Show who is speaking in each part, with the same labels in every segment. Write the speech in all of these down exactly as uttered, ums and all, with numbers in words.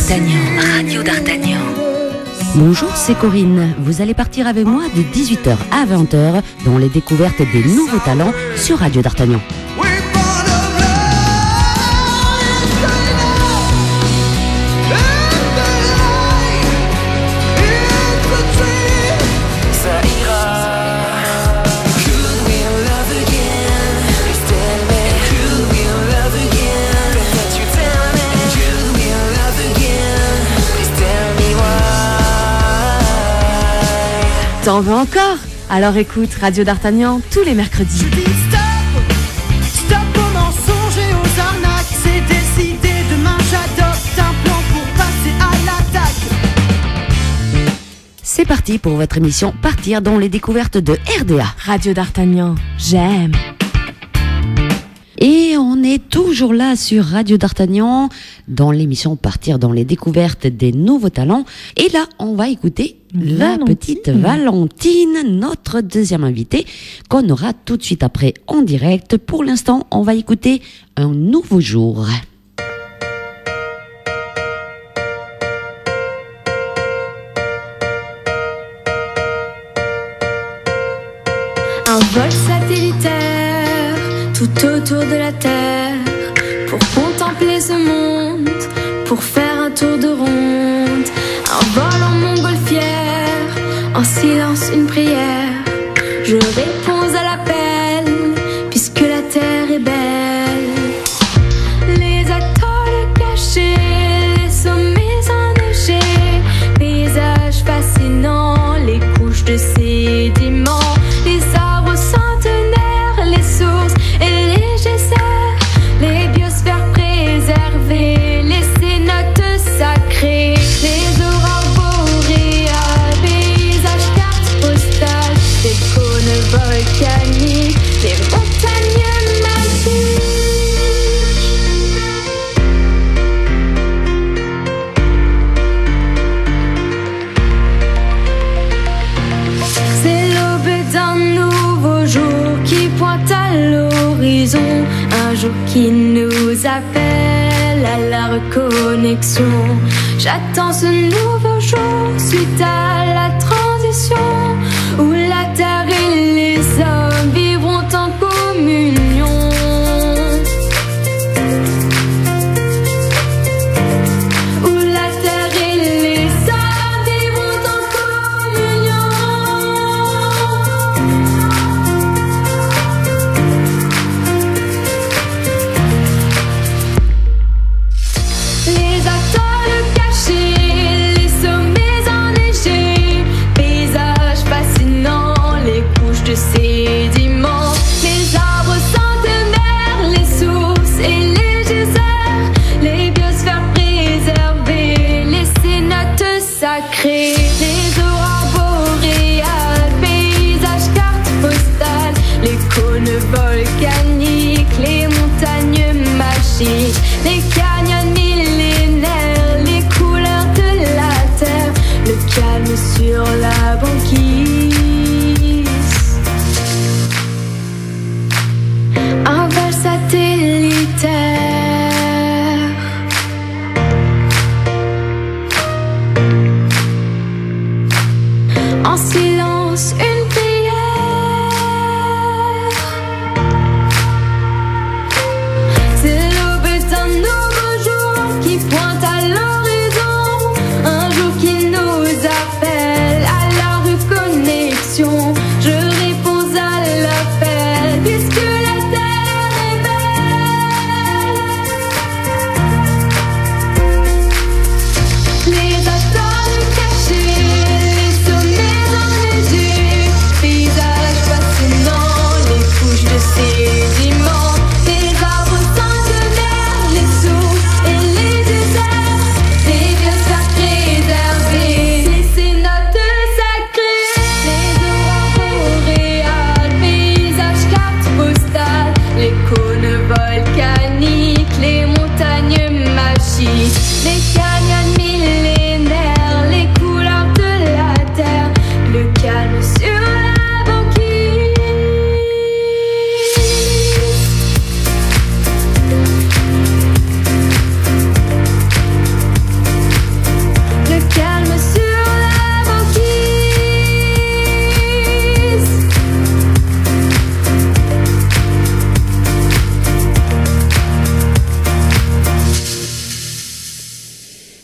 Speaker 1: D'Artagnan, Radio D'Artagnan.
Speaker 2: Bonjour, c'est Corinne. Vous allez partir avec moi de dix-huit heures à vingt heures dans les découvertes des nouveaux talents sur Radio D'Artagnan.
Speaker 3: T'en veux encore? Alors écoute Radio D'Artagnan tous les mercredis.
Speaker 4: Je dis stop, stop aux mensonges et aux arnaques. C'est décidé, demain j'adopte un plan pour passer à l'attaque.
Speaker 2: C'est parti pour votre émission Partir dans les découvertes de R D A.
Speaker 3: Radio D'Artagnan, j'aime.
Speaker 2: Et on est toujours là sur Radio D'Artagnan dans l'émission Partir dans les découvertes des nouveaux talents. Et là, on va écouter Valentine. La petite Valentine, notre deuxième invitée, qu'on aura tout de suite après en direct. Pour l'instant, on va écouter Un nouveau jour.
Speaker 5: Un vol satellitaire tout autour de la Terre pour contempler ce monde, pour faire un tour de ronde. Un vol en montgolfière, en silence une prière. Je réponds à l'appel, puisque la terre est belle. Les atolls cachés, les sommets enneigés, paysages fascinants, les couches de sédiments, les arbres centenaires, les sources et les geysers, les biosphères préservées, les cénotes sacrées, les aurores boréales, paysages, cartes postales, des cônes volcaniques, des montagnes magiques. C'est l'aube d'un nouveau jour qui pointe à l'horizon, un jour qui nous appelle à la reconnexion. J'attends ce nouveau jour suite à la transition où la terre et les hommes vivront en communion. Où la terre et les hommes vivront en communion. Les atolls cachés, les sommets enneigés, paysages fascinants, les couches de sédiments, les arbres centenaires, les sources et les geysers, les biosphères préservées, les cénotes sacrées, les aurores boréales, paysages, cartes postales, les cônes volcaniques, les montagnes magiques, les canyons millénaires, les couleurs de la terre, le calme sur la banquise. Un vol satellitaire. En silence, une prière. C'est l'aube d'un nouveau jour qui pointe à l'horizon, un jour qui nous appelle à la reconnexion. Je réponds à l'appel, puisque la terre est belle. Les atolls cachés, les sommets enneigés,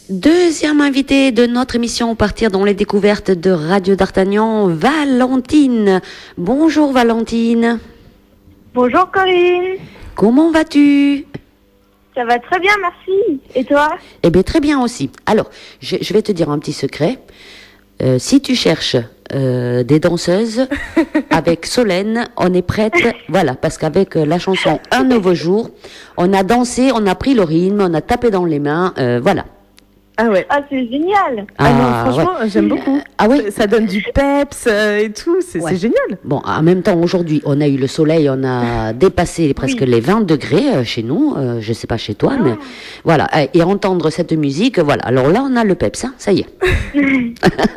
Speaker 2: Deuxième invité de notre émission Partir dans les découvertes de Radio D'Artagnan, Valentine. Bonjour Valentine.
Speaker 6: Bonjour Corinne.
Speaker 2: Comment vas-tu?
Speaker 6: Ça va très bien, merci. Et toi?
Speaker 2: Eh bien très bien aussi. Alors, je, je vais te dire un petit secret. Euh, si tu cherches euh, des danseuses, avec Solène, on est prête. Voilà, parce qu'avec euh, la chanson Un nouveau jour, on a dansé, on a pris le rythme, on a tapé dans les mains, euh, voilà.
Speaker 6: Ah ouais. Ah, c'est génial.
Speaker 7: Ah, ah non, franchement, ouais. J'aime beaucoup.
Speaker 2: Ah ouais.
Speaker 7: Ça donne du peps euh, et tout, c'est ouais. génial.
Speaker 2: Bon, en même temps, aujourd'hui, on a eu le soleil, on a dépassé presque oui. les vingt degrés euh, chez nous, euh, je sais pas chez toi, ah. mais voilà. Et entendre cette musique, voilà. Alors là, on a le peps, hein, ça y est.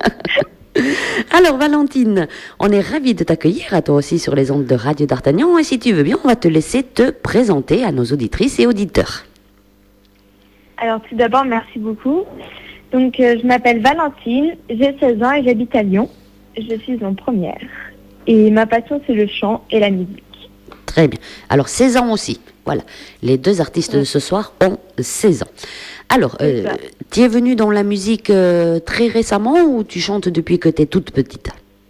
Speaker 2: Alors Valentine, on est ravis de t'accueillir à toi aussi sur les ondes de Radio D'Artagnan. Et si tu veux bien, on va te laisser te présenter à nos auditrices et auditeurs.
Speaker 6: Alors tout d'abord, merci beaucoup. Donc euh, je m'appelle Valentine, j'ai seize ans et j'habite à Lyon. Je suis en première. Et ma passion, c'est le chant et la musique.
Speaker 2: Très bien. Alors seize ans aussi. Voilà. Les deux artistes ouais. de ce soir ont seize ans. Alors, euh, tu es venue dans la musique euh, très récemment ou tu chantes depuis que tu es toute petite?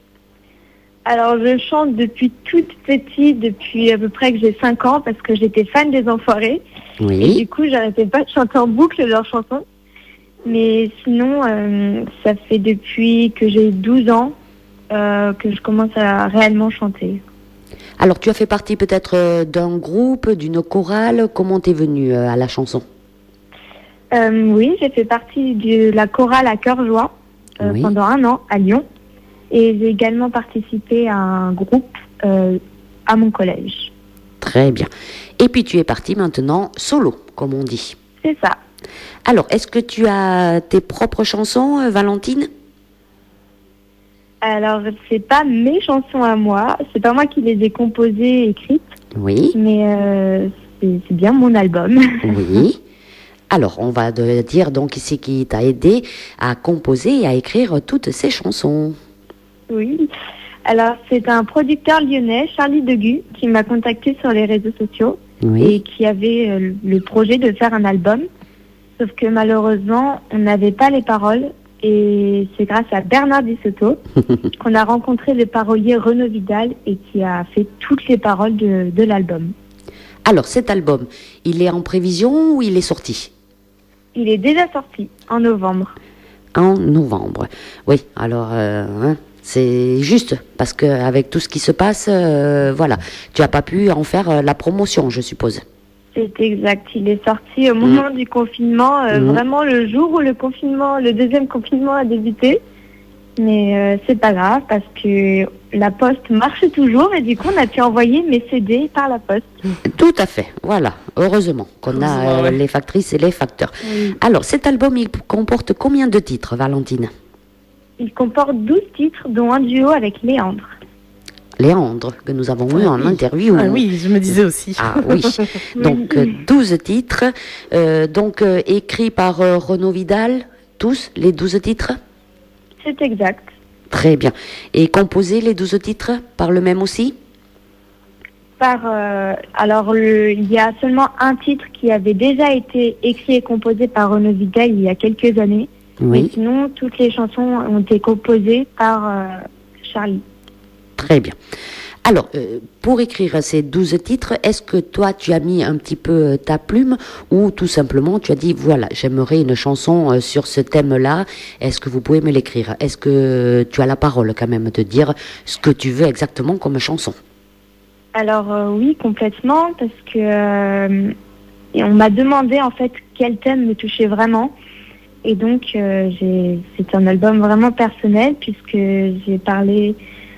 Speaker 6: Alors, je chante depuis toute petite, depuis à peu près que j'ai cinq ans, parce que j'étais fan des Enfoirés.
Speaker 2: Oui.
Speaker 6: Et du coup, j'arrêtais pas de chanter en boucle leurs chansons. Mais sinon, euh, ça fait depuis que j'ai douze ans euh, que je commence à réellement chanter.
Speaker 2: Alors, tu as fait partie peut-être euh, d'un groupe, d'une chorale. Comment t'es venue euh, à la chanson?
Speaker 6: euh, Oui, j'ai fait partie de la chorale à Cœur Joie euh, oui. pendant un an à Lyon. Et j'ai également participé à un groupe euh, à mon collège.
Speaker 2: Très bien. Et puis tu es partie maintenant solo, comme on dit.
Speaker 6: C'est ça.
Speaker 2: Alors, est-ce que tu as tes propres chansons, euh, Valentine?
Speaker 6: Alors, c'est pas mes chansons à moi. C'est pas moi qui les ai composées et écrites.
Speaker 2: Oui.
Speaker 6: Mais euh, c'est, c'est bien mon album.
Speaker 2: Oui. Alors, on va de dire donc ici qui t'a aidé à composer et à écrire toutes ces chansons.
Speaker 6: Oui, alors c'est un producteur lyonnais, Charlie Deguy, qui m'a contacté sur les réseaux sociaux oui. et qui avait euh, le projet de faire un album. Sauf que malheureusement, on n'avait pas les paroles et c'est grâce à Bernard Dissotto qu'on a rencontré le parolier Renaud Vidal et qui a fait toutes les paroles de, de l'album.
Speaker 2: Alors cet album, il est en prévision ou il est sorti?
Speaker 6: Il est déjà sorti en novembre.
Speaker 2: En novembre, oui, alors... Euh, hein. C'est juste, parce qu'avec tout ce qui se passe, euh, voilà, tu n'as pas pu en faire euh, la promotion, je suppose.
Speaker 6: C'est exact, il est sorti au moment mmh. du confinement, euh, mmh. vraiment le jour où le confinement, le deuxième confinement a débuté. Mais euh, c'est pas grave, parce que la poste marche toujours et du coup on a pu envoyer mes C D par la poste.
Speaker 2: Tout à fait, voilà, heureusement qu'on a euh, ouais. les factrices et les facteurs. Mmh. Alors cet album, il comporte combien de titres, Valentine?
Speaker 6: Il comporte douze titres, dont un duo avec Léandre.
Speaker 2: Léandre, que nous avons eu ah, en oui. interview.
Speaker 7: Ah oui, je me disais aussi.
Speaker 2: Ah oui, donc euh, douze titres, euh, donc euh, écrits par euh, Renaud Vidal, tous, les douze titres?
Speaker 6: C'est exact.
Speaker 2: Très bien. Et composés, les douze titres, par le même aussi?
Speaker 6: Par, euh, alors, le, il y a seulement un titre qui avait déjà été écrit et composé par Renaud Vidal il y a quelques années.
Speaker 2: Oui.
Speaker 6: Mais sinon, toutes les chansons ont été composées par euh, Charlie.
Speaker 2: Très bien. Alors, euh, pour écrire ces douze titres, est-ce que toi, tu as mis un petit peu ta plume ou tout simplement, tu as dit, voilà, j'aimerais une chanson euh, sur ce thème-là, est-ce que vous pouvez me l'écrire? Est-ce que tu as la parole quand même de dire ce que tu veux exactement comme chanson?
Speaker 6: Alors, euh, oui, complètement, parce que euh, et on m'a demandé en fait quel thème me touchait vraiment. Et donc, euh, j'ai, c'est un album vraiment personnel puisque j'ai parlé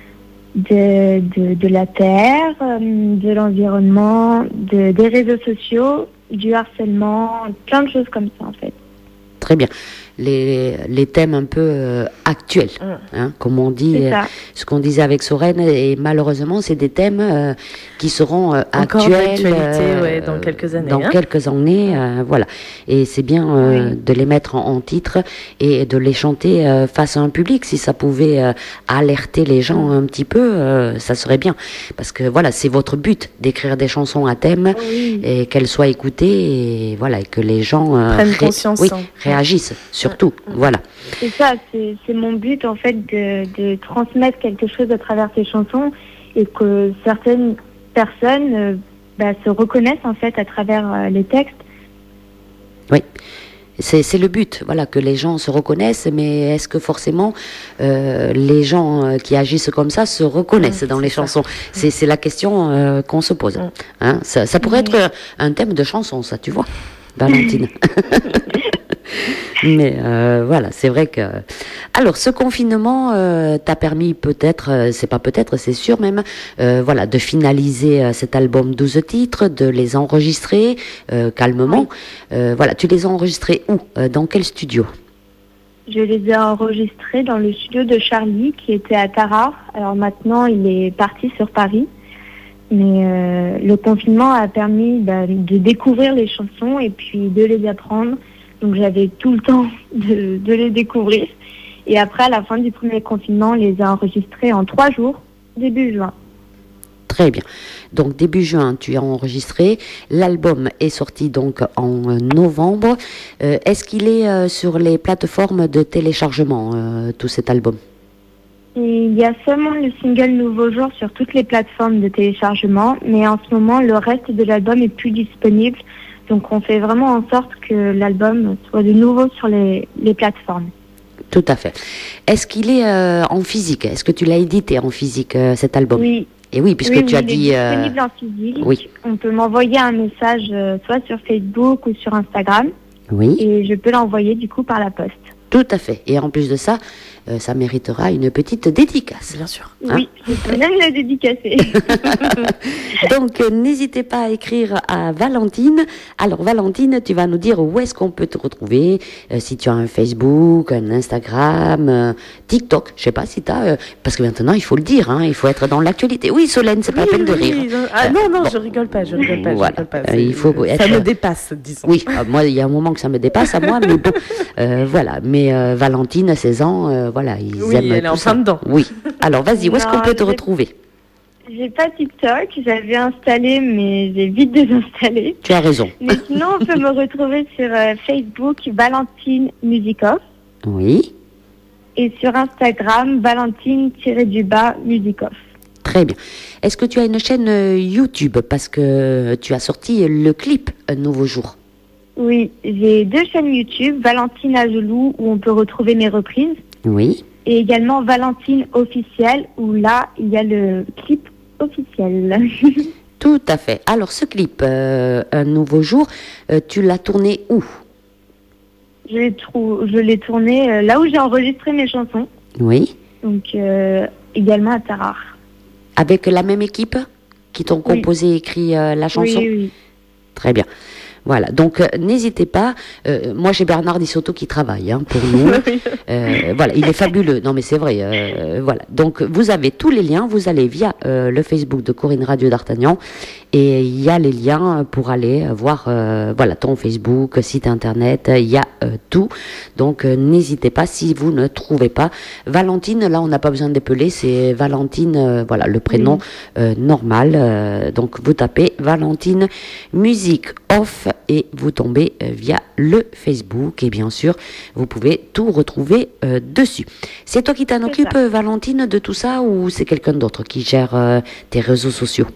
Speaker 6: de, de, de la terre, de l'environnement, de, des réseaux sociaux, du harcèlement, plein de choses comme ça en fait.
Speaker 2: Très bien. Les, les thèmes un peu euh, actuels, hein, comme on dit, euh, ce qu'on disait avec Sorène, et malheureusement, c'est des thèmes euh, qui seront euh, actuels
Speaker 7: euh, ouais, dans quelques années.
Speaker 2: Dans
Speaker 7: hein.
Speaker 2: quelques années, euh, voilà. Et c'est bien euh, oui. de les mettre en, en titre et de les chanter euh, face à un public. Si ça pouvait euh, alerter les gens un petit peu, euh, ça serait bien. Parce que voilà, c'est votre but d'écrire des chansons à thème oui. et qu'elles soient écoutées et voilà, et que les gens euh,
Speaker 7: prennent ré- conscience.
Speaker 2: Oui,
Speaker 7: hein.
Speaker 2: réagissent, surtout. Voilà.
Speaker 6: C'est ça, c'est c'est mon but en fait de, de transmettre quelque chose à travers ces chansons et que certaines personnes euh, bah, se reconnaissent en fait à travers euh, les textes.
Speaker 2: Oui. C'est, c'est le but, voilà, que les gens se reconnaissent, mais est-ce que forcément euh, les gens euh, qui agissent comme ça se reconnaissent mmh, dans les chansons? C'est, c'est la question euh, qu'on se pose. Mmh. Hein, ça, ça pourrait mmh. être un thème de chanson, ça, tu vois, Valentine. Mais euh, voilà, c'est vrai que... Alors, ce confinement euh, t'a permis peut-être, euh, c'est pas peut-être, c'est sûr même, euh, voilà, de finaliser euh, cet album douze titres, de les enregistrer euh, calmement. Oui. Euh, voilà, tu les as enregistrés où? euh, Dans quel studio?
Speaker 6: Je les ai enregistrés dans le studio de Charlie, qui était à Tarare. Alors maintenant, il est parti sur Paris. Mais euh, le confinement a permis bah, de découvrir les chansons et puis de les apprendre. Donc j'avais tout le temps de, de les découvrir. Et après, à la fin du premier confinement, on les a enregistrés en trois jours, début juin.
Speaker 2: Très bien. Donc début juin, tu as enregistré. L'album est sorti donc en novembre. Euh, est-ce qu'il est euh, sur les plateformes de téléchargement, euh, tout cet album?
Speaker 6: Et il y a seulement le single Nouveau Jour sur toutes les plateformes de téléchargement. Mais en ce moment, le reste de l'album est plus disponible. Donc on fait vraiment en sorte que l'album soit de nouveau sur les, les plateformes.
Speaker 2: Tout à fait. Est-ce qu'il est euh, en physique? Est-ce que tu l'as édité en physique, euh, cet album?
Speaker 6: Oui.
Speaker 2: Et oui, puisque
Speaker 6: oui,
Speaker 2: tu
Speaker 6: oui,
Speaker 2: as dit...
Speaker 6: Il est
Speaker 2: euh...
Speaker 6: disponible en physique.
Speaker 2: Oui.
Speaker 6: On peut m'envoyer un message euh, soit sur Facebook ou sur Instagram.
Speaker 2: Oui.
Speaker 6: Et je peux l'envoyer du coup par la poste.
Speaker 2: Tout à fait. Et en plus de ça, euh, ça méritera une petite dédicace.
Speaker 7: Bien sûr.
Speaker 6: Hein? Oui, je peux même la dédicacer.
Speaker 2: Donc, euh, n'hésitez pas à écrire à Valentine. Alors, Valentine, tu vas nous dire où est-ce qu'on peut te retrouver, euh, si tu as un Facebook, un Instagram, euh, TikTok, je sais pas si tu as, euh, parce que maintenant, il faut le dire, hein, il faut être dans l'actualité. Oui, Solène, c'est pas
Speaker 7: oui,
Speaker 2: la peine de
Speaker 7: oui,
Speaker 2: rire.
Speaker 7: Non, ah, non, non, bon. je rigole pas, je rigole pas,
Speaker 2: voilà.
Speaker 7: je rigole pas.
Speaker 2: Euh, il faut être...
Speaker 7: Ça me dépasse, disons.
Speaker 2: Oui, euh, moi, il y a un moment que ça me dépasse à moi, mais bon, euh, voilà. Mais euh, Valentine, à seize ans, euh, voilà, ils
Speaker 7: oui,
Speaker 2: aiment
Speaker 7: elle
Speaker 2: tout
Speaker 7: est en
Speaker 2: ça.
Speaker 7: plein dedans.
Speaker 2: Oui. Alors, vas-y, où est-ce qu'on peut te retrouver?
Speaker 6: J'ai pas TikTok, j'avais installé, mais j'ai vite désinstallé.
Speaker 2: Tu as raison.
Speaker 6: Mais sinon, on peut me retrouver sur euh, Facebook, Valentine Musicoff.
Speaker 2: Oui.
Speaker 6: Et sur Instagram, Valentine-du-bas Musicoff.
Speaker 2: Très bien. Est-ce que tu as une chaîne euh, YouTube? Parce que tu as sorti le clip Un Nouveau Jour.
Speaker 6: Oui, j'ai deux chaînes YouTube, Valentine Agelou, où on peut retrouver mes reprises.
Speaker 2: Oui.
Speaker 6: Et également Valentine Officielle, où là, il y a le clip officiel.
Speaker 2: Tout à fait. Alors, ce clip, euh, Un Nouveau Jour, euh, tu l'as tourné où?
Speaker 6: Je l'ai, trou- je l'ai tourné euh, là où j'ai enregistré mes chansons.
Speaker 2: Oui.
Speaker 6: Donc, euh, également à Tarare.
Speaker 2: Avec la même équipe qui t'ont
Speaker 6: Oui.
Speaker 2: composé et écrit euh, la chanson?
Speaker 6: Oui, oui.
Speaker 2: Très bien. Voilà, donc euh, n'hésitez pas. Euh, moi, j'ai Bernard Dissotto qui travaille hein, pour nous. Euh, voilà, il est fabuleux. Non, mais c'est vrai. Euh, voilà. Donc, vous avez tous les liens. Vous allez via euh, le Facebook de Corinne Radio d'Artagnan et il y a les liens pour aller voir. Euh, voilà, ton Facebook, site internet. Il y a euh, tout. Donc, euh, n'hésitez pas si vous ne trouvez pas. Valentine, là, on n'a pas besoin d'épeler. C'est Valentine. Euh, voilà, le prénom oui. euh, normal. Euh, donc, vous tapez Valentine Musique Off. Et vous tombez euh, via le Facebook et bien sûr vous pouvez tout retrouver euh, dessus. C'est toi qui t'en occupes euh, Valentine de tout ça ou c'est quelqu'un d'autre qui gère euh, tes réseaux sociaux?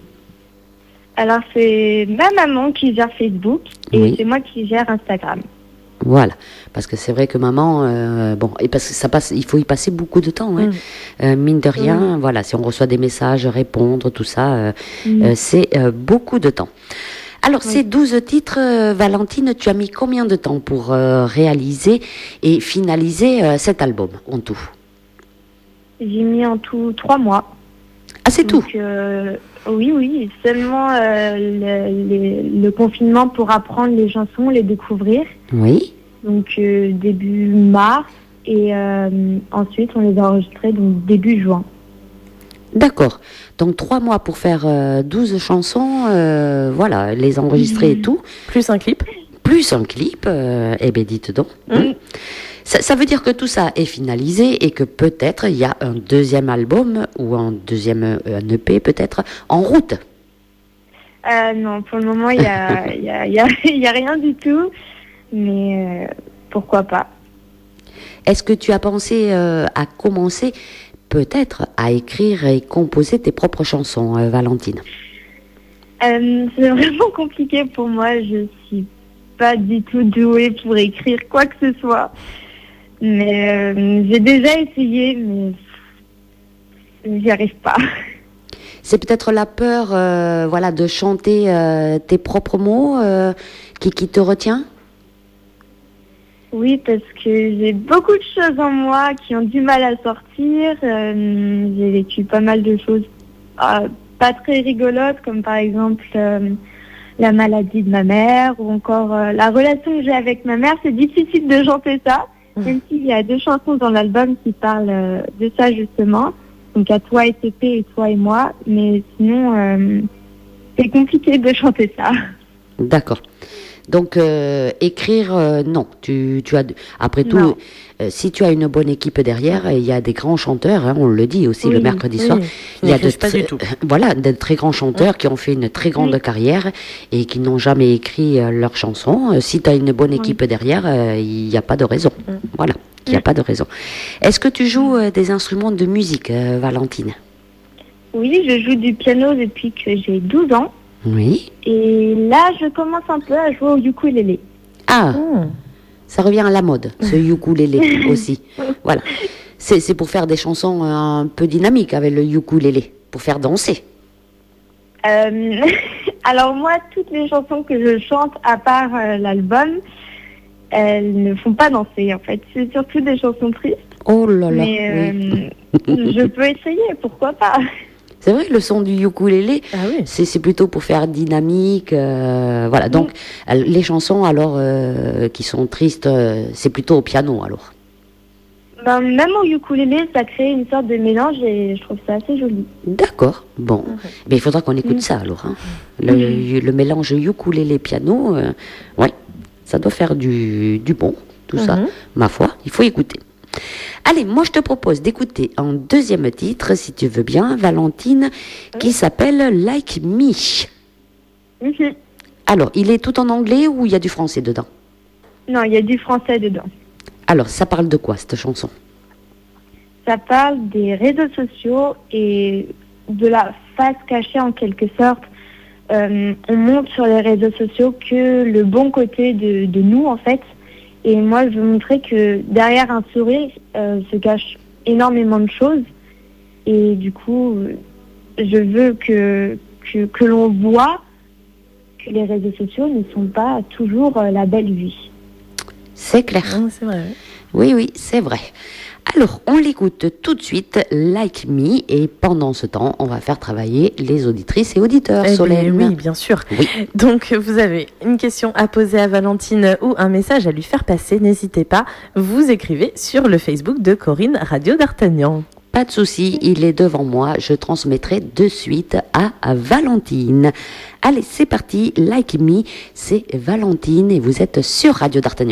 Speaker 6: Alors c'est ma maman qui gère Facebook et oui. c'est moi qui gère Instagram.
Speaker 2: Voilà, parce que c'est vrai que maman, euh, bon, et parce que ça passe, il faut y passer beaucoup de temps, hein. mmh. euh, mine de rien, mmh. voilà, si on reçoit des messages, répondre, tout ça, euh, mmh. euh, c'est euh, beaucoup de temps. Alors, oui. ces douze titres, euh, Valentine, tu as mis combien de temps pour euh, réaliser et finaliser euh, cet album en tout?
Speaker 6: J'ai mis en tout trois mois.
Speaker 2: Ah, c'est
Speaker 6: Donc,
Speaker 2: tout
Speaker 6: euh, Oui, oui, seulement euh, le, le, le confinement pour apprendre les chansons, les découvrir.
Speaker 2: Oui.
Speaker 6: Donc, euh, début mars et euh, ensuite, on les a enregistrés donc, début juin.
Speaker 2: D'accord. Donc trois mois pour faire euh, douze chansons, euh, voilà, les enregistrer mmh. et tout.
Speaker 7: Plus un clip.
Speaker 2: Plus un clip, euh, eh bien dites donc. Mmh. Ça, ça veut dire que tout ça est finalisé et que peut-être il y a un deuxième album ou un deuxième euh, un E P peut-être en route.
Speaker 6: Euh, non, pour le moment il n'y a, y a, y a, y a rien du tout. Mais euh, pourquoi pas.
Speaker 2: Est-ce que tu as pensé euh, à commencer peut-être à écrire et composer tes propres chansons, euh, Valentine?
Speaker 6: Euh, c'est vraiment compliqué pour moi. Je suis pas du tout douée pour écrire quoi que ce soit. Mais euh, j'ai déjà essayé, mais j'y arrive pas.
Speaker 2: C'est peut-être la peur euh, voilà, de chanter euh, tes propres mots euh, qui, qui te retient?
Speaker 6: Oui, parce que j'ai beaucoup de choses en moi qui ont du mal à sortir. Euh, j'ai vécu pas mal de choses euh, pas très rigolotes, comme par exemple euh, la maladie de ma mère ou encore euh, la relation que j'ai avec ma mère. C'est difficile de chanter ça, même s'il y a deux chansons dans l'album qui parlent euh, de ça justement. Donc à toi et T P et toi et moi. Mais sinon, euh, c'est compliqué de chanter ça.
Speaker 2: D'accord. Donc, euh, écrire, euh, non. Tu, tu as, après tout, euh, si tu as une bonne équipe derrière, il y a des grands chanteurs, hein, on le dit aussi
Speaker 7: oui,
Speaker 2: le mercredi
Speaker 7: oui.
Speaker 2: soir. Il y a de
Speaker 7: pas du tout.
Speaker 2: Voilà, de très grands chanteurs
Speaker 7: oui.
Speaker 2: qui ont fait une très grande
Speaker 6: oui.
Speaker 2: carrière et qui n'ont jamais écrit euh, leurs chansons. Euh, si tu as une bonne équipe oui. derrière, euh, il n'y a pas de raison. Oui. Voilà, il n'y a oui. pas de raison. Est-ce que tu joues euh, des instruments de musique, euh, Valentine?
Speaker 6: Oui, je joue du piano depuis que j'ai douze ans.
Speaker 2: Oui.
Speaker 6: Et là, je commence un peu à jouer au ukulélé.
Speaker 2: Ah, mmh. Ça revient à la mode, ce ukulélé aussi. Voilà. C'est, c'est pour faire des chansons un peu dynamiques avec le ukulélé, pour faire danser.
Speaker 6: Euh, alors moi, toutes les chansons que je chante, à part euh, l'album, elles ne font pas danser en fait. C'est surtout des chansons tristes.
Speaker 2: Oh là là.
Speaker 6: Mais euh,
Speaker 2: oui.
Speaker 6: je peux essayer, pourquoi pas.
Speaker 2: C'est vrai, le son du ukulélé,
Speaker 7: ah oui.
Speaker 2: c'est, c'est plutôt pour faire dynamique. Euh, voilà, donc oui. les chansons alors euh, qui sont tristes, euh, c'est plutôt au piano alors.
Speaker 6: Ben, même au ukulélé, ça crée une sorte de mélange et je trouve ça assez joli.
Speaker 2: D'accord, bon. Okay. Mais il faudra qu'on écoute mmh. ça alors. Hein. Le, mmh. le mélange ukulélé-piano, euh, ouais, ça doit faire du, du bon, tout mmh. ça. Ma foi, il faut écouter. Allez, moi je te propose d'écouter un deuxième titre, si tu veux bien, Valentine, oui. qui s'appelle Like Me.
Speaker 6: Mm-hmm.
Speaker 2: Alors, il est tout en anglais ou il y a du français dedans?
Speaker 6: Non, il y a du français dedans.
Speaker 2: Alors, ça parle de quoi, cette chanson?
Speaker 6: Ça parle des réseaux sociaux et de la face cachée en quelque sorte. Euh, on montre sur les réseaux sociaux que le bon côté de, de nous, en fait. Et moi, je veux montrer que derrière un sourire euh, se cache énormément de choses. Et du coup, je veux que, que, que l'on voit que les réseaux sociaux ne sont pas toujours euh, la belle vie.
Speaker 2: C'est clair.
Speaker 7: Oh, c'est vrai.
Speaker 2: Oui, oui, c'est vrai. Alors, on l'écoute tout de suite, Like Me, et pendant ce temps, on va faire travailler les auditrices et auditeurs,
Speaker 7: eh
Speaker 2: Solène.
Speaker 7: Oui, bien sûr.
Speaker 2: Oui.
Speaker 7: Donc, vous avez une question à poser à Valentine ou un message à lui faire passer, n'hésitez pas, vous écrivez sur le Facebook de Corinne Radio d'Artagnan.
Speaker 2: Pas de souci, il est devant moi, je transmettrai de suite à, à Valentine. Allez, c'est parti, Like Me, c'est Valentine et vous êtes sur Radio d'Artagnan.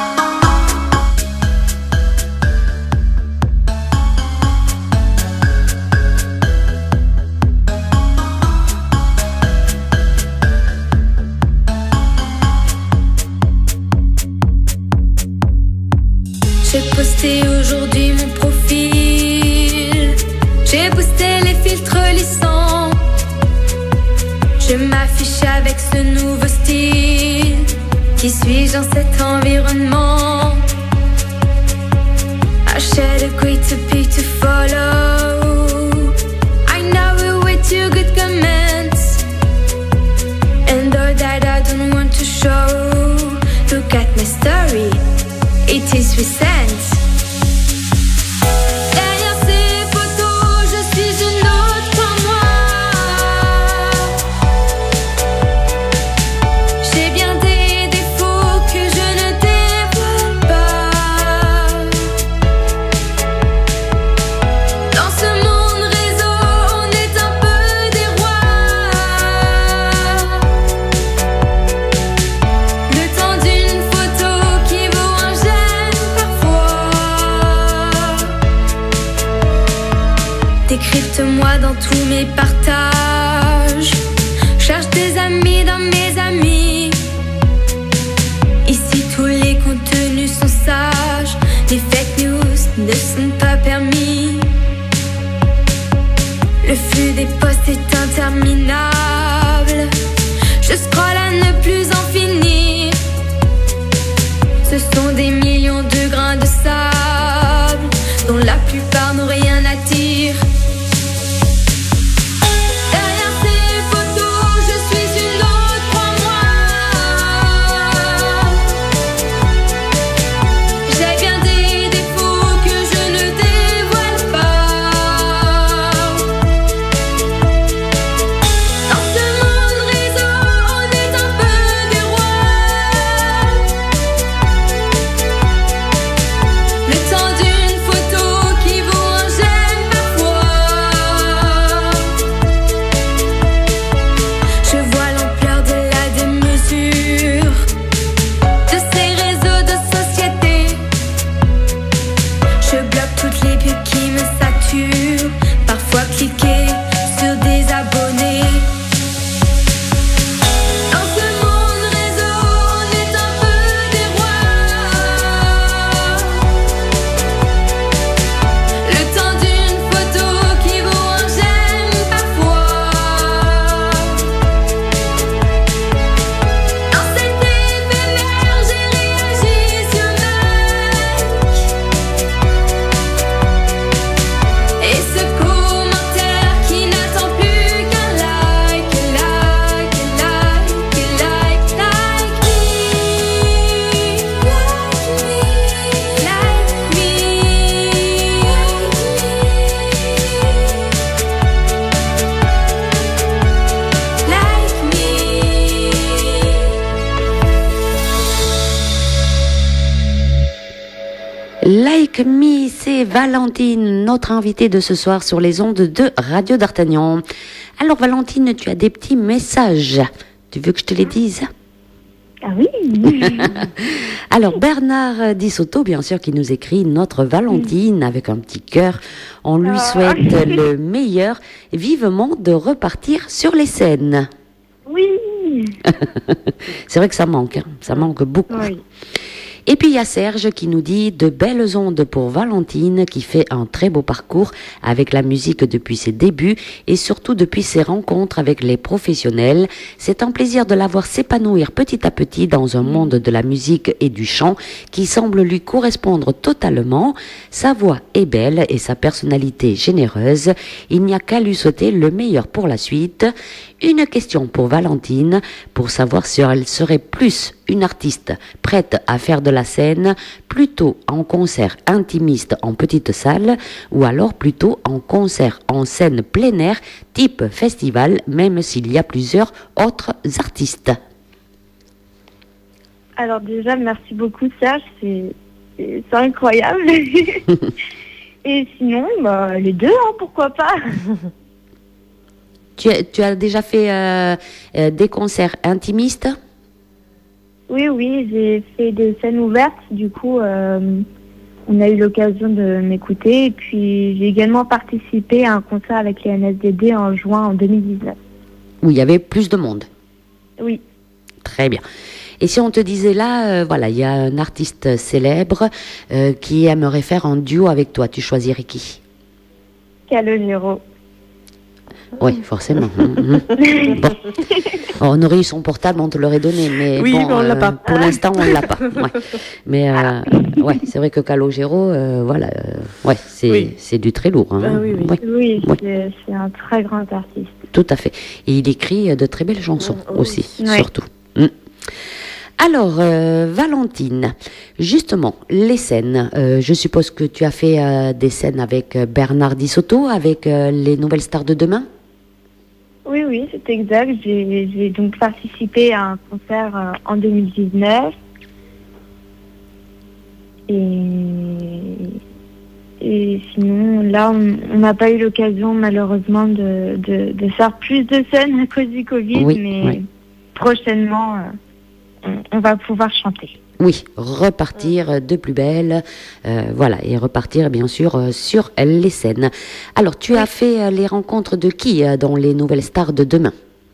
Speaker 5: J'ai posté aujourd'hui mon profil, j'ai boosté les filtres lissants, je m'affiche avec ce nouveau style, qui suis-je dans cet environnement? I shared a great to be to follow, I know we're way too good comments, and though that I don't want to show, look at my story, it is recent. Derrière ces photos, je suis une autre moi. J'ai bien des défauts que je ne dévoile pas. Dans ce monde réseau, on est un peu des rois. Le temps d'une photo qui vaut un gène parfois. Décrypte-moi dans tous mes partages. Cherche des amis dans mes amis. Ici tous les contenus sont
Speaker 2: Like Me, c'est Valentine, notre invitée de ce soir sur les ondes de Radio D'Artagnan. Alors Valentine, tu as des petits messages. Tu veux que je te les dise ?
Speaker 6: Ah oui.
Speaker 2: Alors Bernard Di Sotto, bien sûr, qui nous écrit notre Valentine avec un petit cœur. On lui souhaite le meilleur, vivement de repartir sur les scènes.
Speaker 6: Oui.
Speaker 2: C'est vrai que ça manque, hein. Ça manque beaucoup.
Speaker 6: Oui.
Speaker 2: Et puis il y a Serge qui nous dit de belles ondes pour Valentine, qui fait un très beau parcours avec la musique depuis ses débuts et surtout depuis ses rencontres avec les professionnels. C'est un plaisir de la voir s'épanouir petit à petit dans un monde de la musique et du chant qui semble lui correspondre totalement. Sa voix est belle et sa personnalité généreuse. Il n'y a qu'à lui souhaiter le meilleur pour la suite. Une question pour Valentine, pour savoir si elle serait plus une artiste prête à faire de la scène, plutôt en concert intimiste en petite salle, ou alors plutôt en concert en scène plein air, type festival, même s'il y a plusieurs autres artistes.
Speaker 6: Alors déjà, merci beaucoup Serge, c'est, c'est, c'est incroyable. Et sinon, bah, les deux, hein, pourquoi pas.
Speaker 2: Tu as, tu as déjà fait euh, euh, des concerts intimistes ?
Speaker 6: Oui, oui, j'ai fait des scènes ouvertes. Du coup, euh, on a eu l'occasion de m'écouter. Et puis, j'ai également participé à un concert avec les N S D D en juin en deux mille dix-neuf.
Speaker 2: Où il y avait plus de monde ?
Speaker 6: Oui.
Speaker 2: Très bien. Et si on te disait là, euh, voilà, il y a un artiste célèbre euh, qui aimerait faire un duo avec toi, tu choisirais qui ?
Speaker 6: Calogero.
Speaker 2: Oui, forcément. Mmh. Bon. On aurait eu son portable, on te l'aurait donné, mais
Speaker 7: oui,
Speaker 2: bon,
Speaker 7: mais on
Speaker 2: euh,
Speaker 7: l'a pas.
Speaker 2: Pour l'instant, on l'a pas. Ouais. Mais euh, ouais, c'est vrai que Calogero, euh, voilà, euh, ouais, c'est
Speaker 7: oui.
Speaker 2: c'est du très lourd. Hein.
Speaker 7: Ah, oui, oui.
Speaker 6: Oui, oui
Speaker 2: Ouais.
Speaker 6: c'est, c'est un très grand artiste.
Speaker 2: Tout à fait. Et il écrit de très belles chansons
Speaker 7: Oh,
Speaker 2: aussi,
Speaker 6: oui.
Speaker 2: surtout. Mmh. Alors, euh, Valentine, justement, les scènes. Euh, je suppose que tu as fait euh, des scènes avec Bernard Di Sotto, avec euh, les Nouvelles Stars de Demain.
Speaker 6: Oui, oui, c'est exact. J'ai, j'ai donc participé à un concert euh, en deux mille dix-neuf. Et, et sinon, là, on n'a pas eu l'occasion, malheureusement, de, de, de faire plus de scènes à cause du Covid.
Speaker 2: Oui,
Speaker 6: mais
Speaker 2: oui.
Speaker 6: prochainement, euh, on, on va pouvoir chanter.
Speaker 2: Oui, repartir de plus belle, euh, voilà, et repartir bien sûr euh, sur les scènes. Alors, tu as fait euh, les rencontres de qui euh, dans les Nouvelles Stars de Demain ?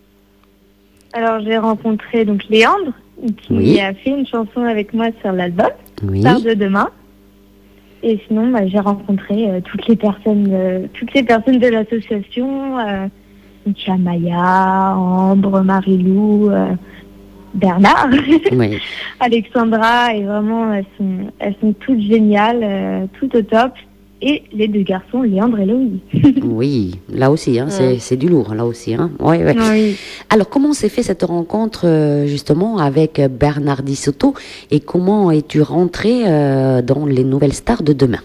Speaker 6: Alors, j'ai rencontré donc Léandre, qui
Speaker 2: Oui.
Speaker 6: a fait une chanson avec moi sur l'album,
Speaker 2: Oui.
Speaker 6: Stars de Demain. Et sinon, bah, j'ai rencontré euh, toutes les personnes, euh, toutes les personnes de l'association. Euh, donc, il y a Maya, Ambre, Marilou, euh, Bernard,
Speaker 2: Oui.
Speaker 6: Alexandra, et vraiment, elles sont, elles sont toutes géniales, euh, toutes au top. Et les deux garçons, Léandre et Louis.
Speaker 2: Oui, là aussi, hein, c'est, c'est du lourd, là aussi. Hein. Ouais, ouais.
Speaker 6: Oui.
Speaker 2: Alors, comment s'est fait cette rencontre, euh, justement, avec Bernard Di Sotto, et comment es-tu rentré euh, dans les Nouvelles Stars de Demain ?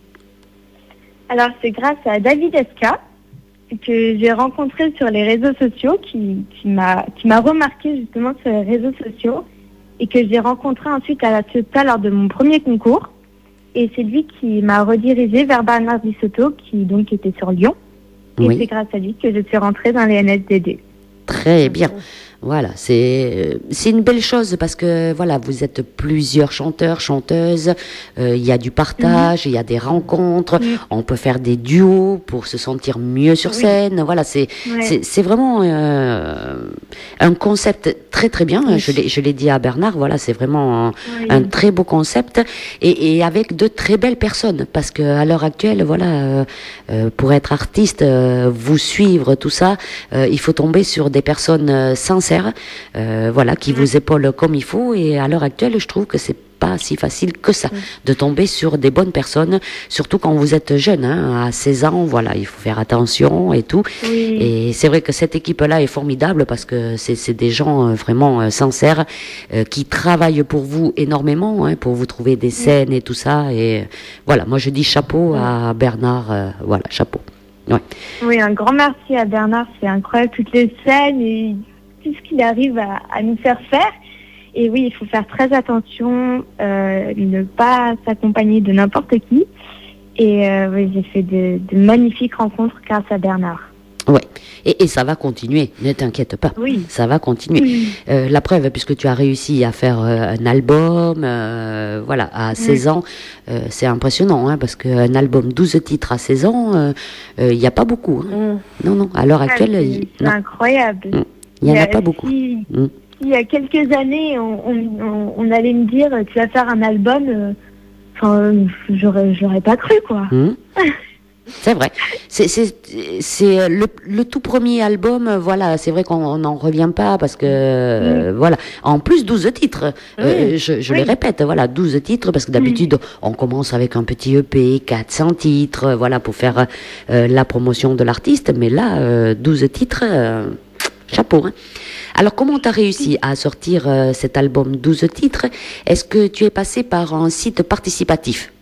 Speaker 6: Alors, c'est grâce à David Esca, que j'ai rencontré sur les réseaux sociaux, qui, qui m'a qui m'a remarqué justement sur les réseaux sociaux, et que j'ai rencontré ensuite à la Ciotat lors de mon premier concours. Et c'est lui qui m'a redirigé vers Bernard Di Sotto, qui donc était sur Lyon. Et
Speaker 2: Oui.
Speaker 6: c'est grâce à lui que je suis rentrée dans les N S D D.
Speaker 2: Très bien. Voilà, c'est c'est une belle chose parce que voilà, vous êtes plusieurs chanteurs, chanteuses. euh, Il y a du partage, il y a des rencontres.
Speaker 6: Mhm.
Speaker 2: On peut faire des duos pour se sentir mieux sur
Speaker 6: Oui.
Speaker 2: scène. Voilà, c'est
Speaker 6: Ouais.
Speaker 2: c'est c'est vraiment euh, un concept très très bien.
Speaker 6: Oui.
Speaker 2: Je l'ai je l'ai dit à Bernard. Voilà, c'est vraiment un,
Speaker 6: Oui.
Speaker 2: un très beau concept et, et avec de très belles personnes parce que à l'heure actuelle, voilà, euh, euh, pour être artiste, euh, vous suivre tout ça, euh, il faut tomber sur des personnes euh, sincères. Euh, voilà, qui vous épaulent comme il faut. Et à l'heure actuelle, je trouve que c'est pas si facile que ça de tomber sur des bonnes personnes, surtout quand vous êtes jeune, hein, à seize ans. Voilà, il faut faire attention et tout.
Speaker 6: Oui.
Speaker 2: Et c'est vrai que cette équipe-là est formidable parce que c'est, c'est des gens euh, vraiment euh, sincères euh, qui travaillent pour vous énormément, hein, pour vous trouver des scènes et tout ça. Et euh, voilà, moi je dis chapeau à Bernard. Euh, voilà, chapeau. Ouais.
Speaker 6: Oui, un grand merci à Bernard. C'est incroyable toutes les scènes et tout ce qu'il arrive à, à nous faire faire. Et oui, il faut faire très attention, euh, ne pas s'accompagner de n'importe qui. Et euh, oui, j'ai fait de, de magnifiques rencontres grâce à Bernard.
Speaker 2: Ouais. Et, et ça va continuer, ne t'inquiète pas.
Speaker 6: Oui.
Speaker 2: Ça va continuer.
Speaker 6: Oui.
Speaker 2: Euh, la preuve, puisque tu as réussi à faire euh, un album, euh, voilà, à seize ans, euh, c'est impressionnant, hein, parce qu'un album douze titres à seize ans, il euh, n'y euh, a pas beaucoup. Hein. Mm. Non, non, à l'heure actuelle,
Speaker 6: ah,
Speaker 2: il
Speaker 6: c'est incroyable.
Speaker 2: Il n'y en a pas beaucoup.
Speaker 6: Si,
Speaker 2: mm.
Speaker 6: Il y a quelques années, on, on, on allait me dire, tu vas faire un album, euh, enfin, j'aurais, j'aurais pas cru, quoi.
Speaker 2: Mm. C'est vrai. C'est, c'est, c'est le, le tout premier album, voilà, c'est vrai qu'on n'en revient pas parce que, euh, oui. voilà. En plus, douze titres. Oui. Euh, je je oui. le répète, voilà, douze titres parce que d'habitude, oui. on commence avec un petit E P, quatre cents titres, voilà, pour faire euh, la promotion de l'artiste. Mais là, euh, douze titres, euh, chapeau, hein. Alors, comment tu as réussi à sortir euh, cet album douze titres? Est-ce que tu es passé par un site participatif?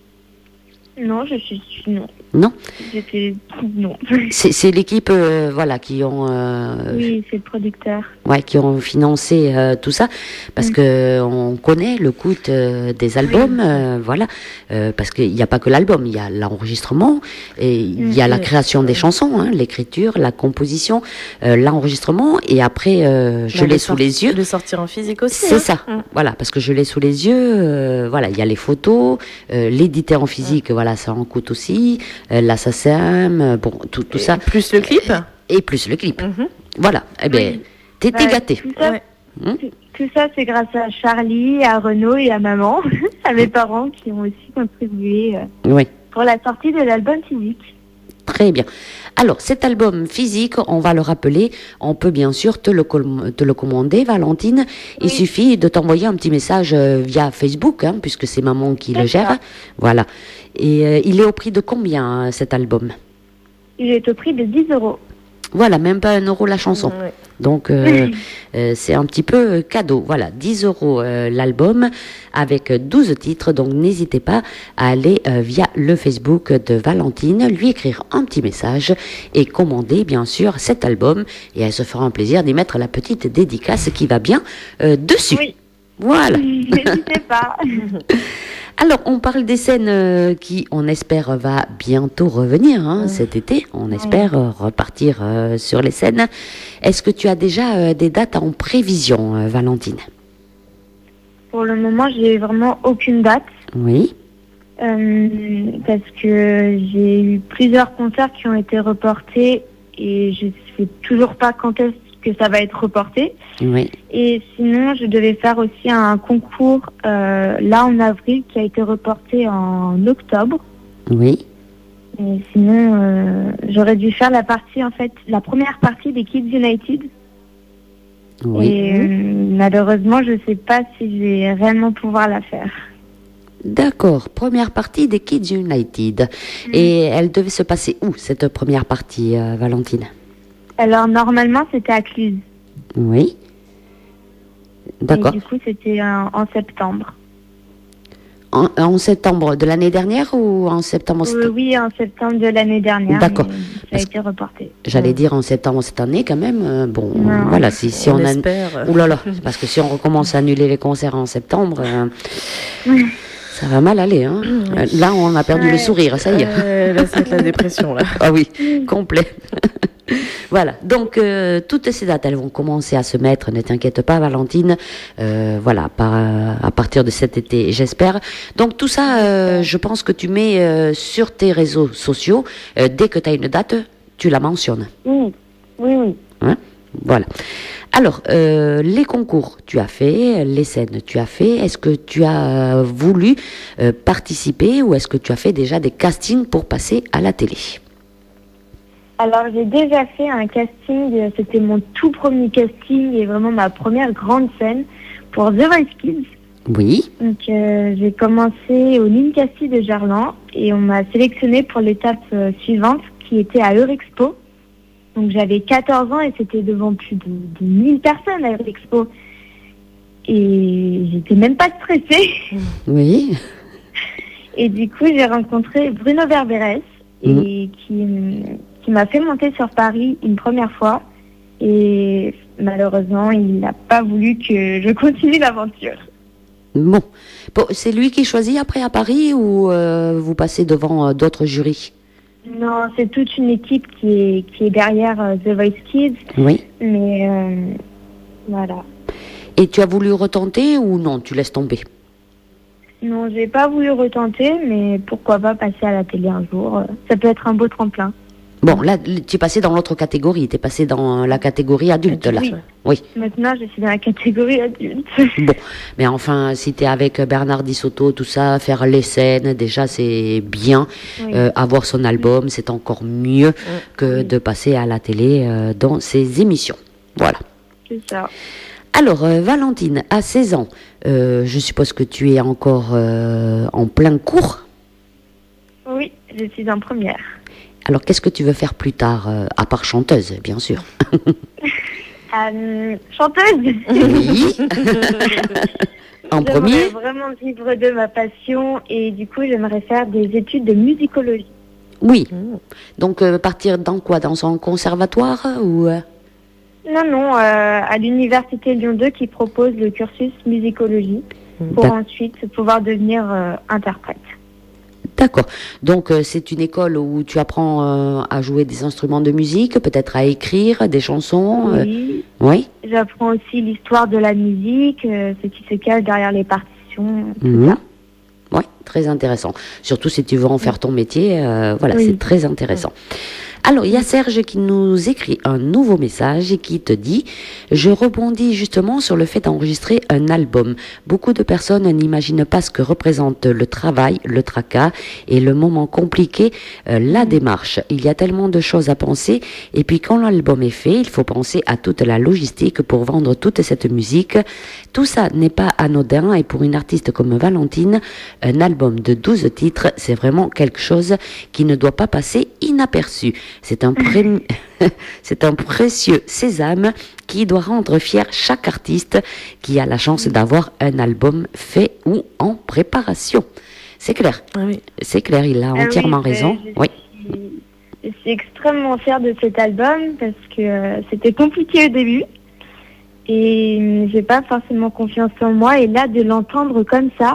Speaker 6: Non, je suis non.
Speaker 2: Non.
Speaker 6: J'étais non.
Speaker 2: C'est, c'est l'équipe, euh, voilà, qui ont. Euh,
Speaker 6: oui, c'est le producteur.
Speaker 2: Ouais, qui ont financé euh, tout ça, parce mm. que on connaît le coût euh, des albums, oui. euh, voilà, euh, parce qu'il n'y a pas que l'album, il y a l'enregistrement et il mm. y a la création des chansons, hein, l'écriture, la composition, euh, l'enregistrement et après euh, je l'ai sous les yeux.
Speaker 7: De sortir en physique aussi.
Speaker 2: C'est
Speaker 7: hein.
Speaker 2: ça,
Speaker 7: mm.
Speaker 2: voilà, parce que je l'ai sous les yeux, euh, voilà, il y a les photos, euh, l'éditer en physique, mm. voilà, ça en coûte aussi. La S A C E M, bon, tout, tout ça.
Speaker 7: Plus le clip.
Speaker 2: Et plus le clip.
Speaker 7: Mm-hmm.
Speaker 2: Voilà. Eh bien, oui. t'es, t'es
Speaker 6: bah,
Speaker 2: gâté.
Speaker 6: Tout ça, ouais. hum tout, tout ça, c'est grâce à Charlie, à Renaud et à maman, à mes parents qui ont aussi contribué euh,
Speaker 2: oui.
Speaker 6: pour la sortie de l'album physique.
Speaker 2: Très bien. Alors, cet album physique, on va le rappeler, on peut bien sûr te le, te le commander, Valentine. Oui. Il suffit de t'envoyer un petit message via Facebook, hein, puisque c'est maman qui c'est le gère. Ça. Voilà. Et euh, il est au prix de combien, cet album?
Speaker 6: Il est au prix de dix euros.
Speaker 2: Voilà, même pas un euro la chanson. Oui. Donc, euh, euh, c'est un petit peu cadeau. Voilà, dix euros euh, l'album avec douze titres. Donc, n'hésitez pas à aller euh, via le Facebook de Valentine, lui écrire un petit message et commander, bien sûr, cet album. Et elle se fera un plaisir d'y mettre la petite dédicace qui va bien euh, dessus. Oui. Voilà.
Speaker 6: N'hésitez pas.
Speaker 2: Alors, on parle des scènes euh, qui, on espère, va bientôt revenir hein, mmh. cet été. On espère euh, repartir euh, sur les scènes. Est-ce que tu as déjà euh, des dates en prévision, euh, Valentine?
Speaker 6: Pour le moment, j'ai vraiment aucune date.
Speaker 2: Oui.
Speaker 6: Euh, parce que j'ai eu plusieurs concerts qui ont été reportés et je ne sais toujours pas quand est-ce que ça va être reporté.
Speaker 2: Oui.
Speaker 6: Et sinon, je devais faire aussi un concours euh, là en avril qui a été reporté en octobre.
Speaker 2: Oui.
Speaker 6: Et sinon, euh, j'aurais dû faire la partie, en fait, la première partie des Kids United.
Speaker 2: Oui.
Speaker 6: Et euh, malheureusement, je ne sais pas si je vais réellement pouvoir la faire.
Speaker 2: D'accord, première partie des Kids United. Mmh. Et elle devait se passer où, cette première partie, euh, Valentine? Alors,
Speaker 6: normalement, c'était à Cluse.
Speaker 2: Oui. D'accord.
Speaker 6: Et du coup, c'était en, en septembre.
Speaker 2: En, en septembre de l'année dernière ou en septembre
Speaker 6: euh, Oui, en septembre de l'année dernière.
Speaker 2: D'accord.
Speaker 6: Ça a Parce été reporté.
Speaker 2: J'allais ouais. dire en septembre cette année quand même. Euh, bon, non, voilà, si, si
Speaker 7: on,
Speaker 2: on
Speaker 7: espère.
Speaker 2: A... Ouh là là, parce que si on recommence à annuler les concerts en septembre... Euh... Ça va mal aller, hein. Oui. Là, on a perdu ouais. le sourire, ça y est.
Speaker 7: Euh, là, c'est la dépression, là.
Speaker 2: Ah oui, complet. Voilà, donc euh, toutes ces dates, elles vont commencer à se mettre, ne t'inquiète pas, Valentine. Euh, voilà, par, à partir de cet été, j'espère. Donc tout ça, euh, je pense que tu mets euh, sur tes réseaux sociaux. Euh, dès que tu as une date, tu la mentionnes.
Speaker 6: Oui, oui, oui.
Speaker 2: Hein? Voilà. Alors, euh, les concours, tu as fait, les scènes, tu as fait. Est-ce que tu as voulu euh, participer ou est-ce que tu as fait déjà des castings pour passer à la télé?
Speaker 6: Alors, j'ai déjà fait un casting. C'était mon tout premier casting et vraiment ma première grande scène pour The Voice Kids.
Speaker 2: Oui.
Speaker 6: Donc, euh, j'ai commencé au Ninkasi de Gerland et on m'a sélectionné pour l'étape euh, suivante qui était à Eurexpo. Donc j'avais quatorze ans et c'était devant plus de, de mille personnes à Eurexpo. Et j'étais même pas stressée.
Speaker 2: Oui.
Speaker 6: Et du coup, j'ai rencontré Bruno Verberes et mmh. qui, qui m'a fait monter sur Paris une première fois. Et malheureusement, il n'a pas voulu que je continue l'aventure.
Speaker 2: Bon, bon c'est lui qui choisit après à Paris ou euh, vous passez devant euh, d'autres jurys?
Speaker 6: Non, c'est toute une équipe qui est, qui est derrière euh, The Voice Kids.
Speaker 2: Oui.
Speaker 6: Mais euh, voilà.
Speaker 2: Et tu as voulu retenter ou non, tu laisses tomber?
Speaker 6: Non, j'ai pas voulu retenter, mais pourquoi pas passer à la télé un jour. euh, Ça peut être un beau tremplin.
Speaker 2: Bon, là, tu es passé dans l'autre catégorie, tu es passé dans la catégorie adulte, là.
Speaker 6: Oui.
Speaker 2: Oui.
Speaker 6: Maintenant, je suis dans la catégorie adulte.
Speaker 2: Bon, mais enfin, si tu es avec Bernard Di Sotto, tout ça, faire les scènes, déjà, c'est bien.
Speaker 6: Oui.
Speaker 2: Euh, avoir son album, c'est encore mieux que
Speaker 6: Oui.
Speaker 2: de passer à la télé euh, dans ses émissions. Voilà.
Speaker 6: C'est ça.
Speaker 2: Alors, euh, Valentine, à seize ans, euh, je suppose que tu es encore euh, en plein cours.
Speaker 6: Oui, je suis en première.
Speaker 2: Alors, qu'est-ce que tu veux faire plus tard, euh, à part chanteuse, bien sûr?
Speaker 6: Euh, chanteuse.
Speaker 2: Oui. En premier.
Speaker 6: J'aimerais vraiment vivre de ma passion et du coup, j'aimerais faire des études de musicologie.
Speaker 2: Oui. Donc, euh, partir dans quoi? Dans un conservatoire ou euh
Speaker 6: Non, non, euh, à l'université Lyon deux qui propose le cursus musicologie pour
Speaker 2: D'ac-
Speaker 6: ensuite pouvoir devenir euh, interprète.
Speaker 2: D'accord. Donc, euh, c'est une école où tu apprends euh, à jouer des instruments de musique, peut-être à écrire des chansons. euh,
Speaker 6: Oui,
Speaker 2: Oui.
Speaker 6: j'apprends aussi l'histoire de la musique, euh, ce qui se cache derrière les partitions, tout
Speaker 2: Mhm.
Speaker 6: ça.
Speaker 2: Oui, très intéressant. Surtout si tu veux en faire ton métier, euh, voilà,
Speaker 6: Oui.
Speaker 2: c'est très intéressant. Alors, il y a Serge qui nous écrit un nouveau message et qui te dit « Je rebondis justement sur le fait d'enregistrer un album. Beaucoup de personnes n'imaginent pas ce que représente le travail, le tracas et le moment compliqué, euh, la démarche. Il y a tellement de choses à penser et puis quand l'album est fait, il faut penser à toute la logistique pour vendre toute cette musique. Tout ça n'est pas anodin et pour une artiste comme Valentine, un album de douze titres, c'est vraiment quelque chose qui ne doit pas passer inaperçu. C'est un, pré- c'est un précieux sésame qui doit rendre fier chaque artiste qui a la chance d'avoir un album fait ou en préparation. » C'est clair,
Speaker 7: Ah oui.
Speaker 2: c'est clair, il a
Speaker 6: Ah oui,
Speaker 2: entièrement
Speaker 6: je-
Speaker 2: raison.
Speaker 6: je
Speaker 2: Oui.
Speaker 6: suis- Je suis extrêmement fière de cet album parce que euh, c'était compliqué au début et euh, j'ai pas forcément confiance en moi. Et là, de l'entendre comme ça,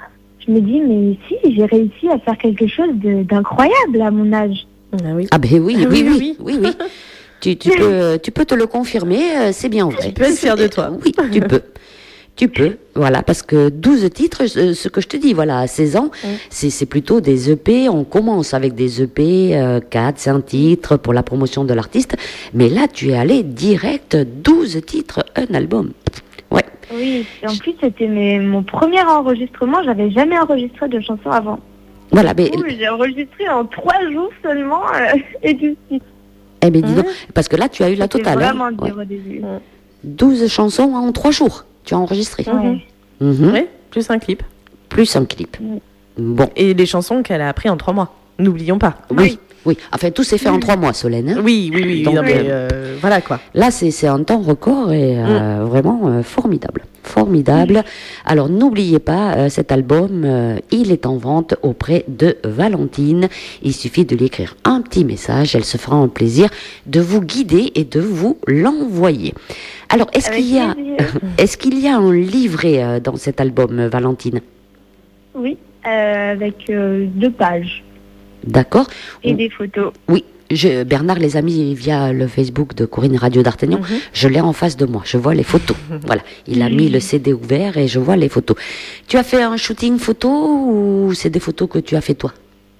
Speaker 6: je me dis, mais si, j'ai réussi à faire quelque chose de- d'incroyable à mon âge.
Speaker 7: Ah oui.
Speaker 2: Ah ben oui, oui,
Speaker 7: Ah
Speaker 2: oui,
Speaker 7: oui,
Speaker 2: oui, oui, oui. Tu, tu, peux, tu peux te le confirmer, euh, c'est bien vrai.
Speaker 7: Tu peux être fier de toi.
Speaker 2: Oui, tu peux. Tu peux, voilà, parce que douze titres, euh, ce que je te dis, voilà, à seize ans,
Speaker 7: Mm.
Speaker 2: c'est c'est plutôt des E P, on commence avec des E P, euh, quatre, cinq titres pour la promotion de l'artiste, mais là, tu es allé direct, douze titres, un album. Ouais,
Speaker 6: Oui, et en plus, c'était mes- mon premier enregistrement. J'avais jamais enregistré de chansons avant.
Speaker 2: voilà, mais,
Speaker 6: Du coup, j'ai enregistré en trois jours seulement euh, et du coup,
Speaker 2: eh ben, dis donc, parce que là, tu as eu la
Speaker 6: c'était
Speaker 2: totale. hein.
Speaker 6: vraiment
Speaker 2: Ouais.
Speaker 6: dur au début.
Speaker 2: douze chansons en trois jours, tu as enregistré.
Speaker 6: Ouais.
Speaker 2: Mhm.
Speaker 7: Oui, plus un clip.
Speaker 2: Plus un clip. Bon,
Speaker 7: Et les chansons qu'elle a appris en trois mois. N'oublions pas.
Speaker 2: oui, oui. Enfin, tout s'est fait en trois mois, Solène. hein.
Speaker 7: Oui, oui, oui.
Speaker 2: Donc,
Speaker 7: non, mais,
Speaker 2: euh,
Speaker 7: euh, voilà quoi.
Speaker 2: Là, c'est c'est un temps record et euh, vraiment euh, formidable. Formidable. Alors, n'oubliez pas, euh, cet album, euh, il est en vente auprès de Valentine. Il suffit de lui écrire un petit message. Elle se fera un plaisir de vous guider et de vous l'envoyer. Alors, est-ce
Speaker 6: Avec
Speaker 2: qu'il y a,
Speaker 6: plaisir.
Speaker 2: est-ce qu'il y a un livret euh, dans cet album, euh, Valentine?
Speaker 6: Oui, euh, avec euh, deux pages
Speaker 2: D'accord.
Speaker 6: et des photos.
Speaker 2: Oui, je, Bernard les a mis via le Facebook de Corinne Radio d'Artagnan.
Speaker 7: Mhm.
Speaker 2: Je l'ai en face de moi, je vois les photos. Voilà, il a mis le C D ouvert et je vois les photos. Tu as fait un shooting photo ou c'est des photos que tu as fait toi?